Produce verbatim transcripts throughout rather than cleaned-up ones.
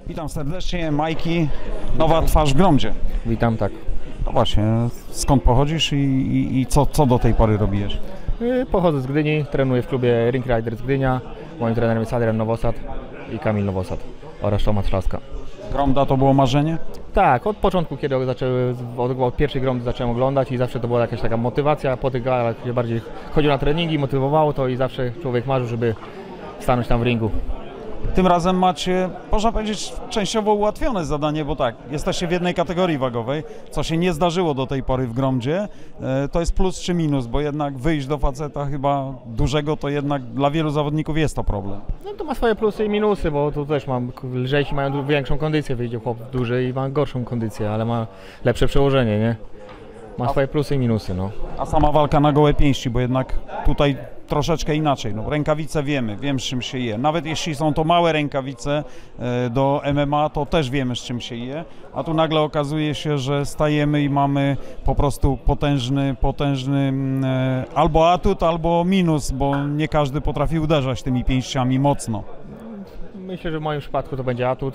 Witam serdecznie, Majki, nowa twarz w Gromdzie. Witam, tak. No właśnie, skąd pochodzisz i, i, i co, co do tej pory robisz? Pochodzę z Gdyni, trenuję w klubie Ring Riders Gdynia. Moim trenerem jest Adrian Nowosad i Kamil Nowosad oraz Tomasz Trzaska. Gromda to było marzenie? Tak, od początku, kiedy zaczęły, od, od pierwszej Gromdy zacząłem oglądać i zawsze to była jakaś taka motywacja, po tych galach się bardziej chodził na treningi, motywowało to i zawsze człowiek marzył, żeby stanąć tam w ringu. Tym razem macie, można powiedzieć, częściowo ułatwione zadanie, bo tak, jesteście w jednej kategorii wagowej, co się nie zdarzyło do tej pory w Gromdzie. To jest plus czy minus, bo jednak wyjść do faceta chyba dużego, to jednak dla wielu zawodników jest to problem. No to ma swoje plusy i minusy, bo tu też mam, lżejsi mają większą kondycję, wyjdzie chłop duży i ma gorszą kondycję, ale ma lepsze przełożenie, nie? Ma swoje plusy i minusy, no. A sama walka na gołe pięści, bo jednak tutaj troszeczkę inaczej. No, rękawice wiemy, wiem z czym się je. Nawet jeśli są to małe rękawice e, do M M A, to też wiemy z czym się je. A tu nagle okazuje się, że stajemy i mamy po prostu potężny, potężny e, albo atut, albo minus, bo nie każdy potrafi uderzać tymi pięściami mocno. Myślę, że w moim przypadku to będzie atut.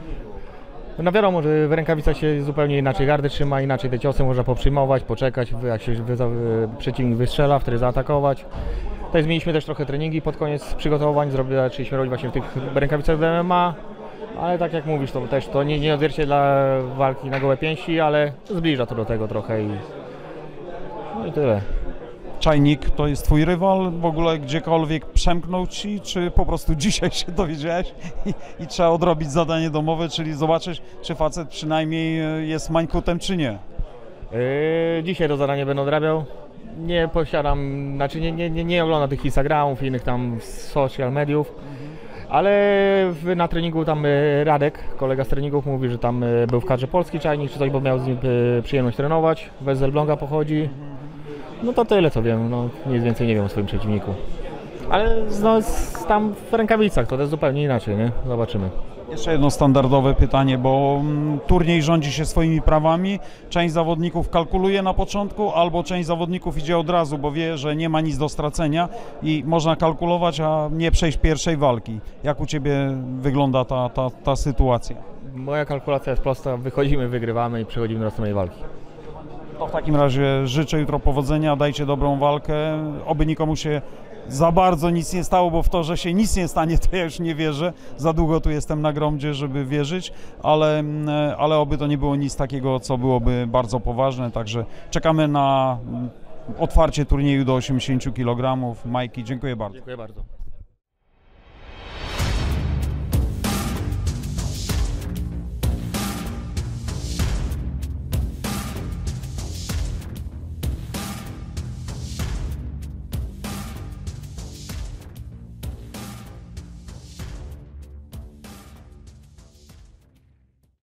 No wiadomo, że w rękawicach się zupełnie inaczej gardy trzyma, inaczej te ciosy można poprzyjmować, poczekać, jak się wy, przeciwnik wystrzela, wtedy zaatakować. Tutaj zmieniliśmy też trochę treningi pod koniec przygotowań, zaczęliśmy robić właśnie w tych rękawicach do M M A, ale tak jak mówisz, to też to nie, nie odzwierciedla walki na gołe pięści, ale zbliża to do tego trochę i, no i tyle. Czajnik to jest twój rywal? W ogóle gdziekolwiek przemknął ci, czy po prostu dzisiaj się dowiedziałeś i, i trzeba odrobić zadanie domowe, czyli zobaczyć, czy facet przynajmniej jest mańkutem, czy nie? Yy, dzisiaj to zadanie będę odrabiał. Nie posiadam, znaczy nie, nie, nie, nie oglądam tych Instagramów i innych tam social mediów, ale w, na treningu tam Radek, kolega z treningów, mówi, że tam był w kadrze Polski Czajnik, czy coś, bo miał z nim przyjemność trenować, z Elbląga pochodzi. No to tyle co wiem, no nic więcej nie wiem o swoim przeciwniku. Ale no, tam w rękawicach to jest zupełnie inaczej, nie? Zobaczymy. Jeszcze jedno standardowe pytanie, bo mm, turniej rządzi się swoimi prawami. Część zawodników kalkuluje na początku, albo część zawodników idzie od razu, bo wie, że nie ma nic do stracenia i można kalkulować, a nie przejść pierwszej walki. Jak u Ciebie wygląda ta, ta, ta sytuacja? Moja kalkulacja jest prosta, wychodzimy, wygrywamy i przechodzimy do następnej walki. To w takim razie życzę jutro powodzenia, dajcie dobrą walkę, oby nikomu się za bardzo nic nie stało, bo w to, że się nic nie stanie, to ja już nie wierzę. Za długo tu jestem na Gromdzie, żeby wierzyć, ale, ale oby to nie było nic takiego, co byłoby bardzo poważne, także czekamy na otwarcie turnieju do osiemdziesięciu kilogramów. Majki, dziękuję bardzo. Dziękuję bardzo.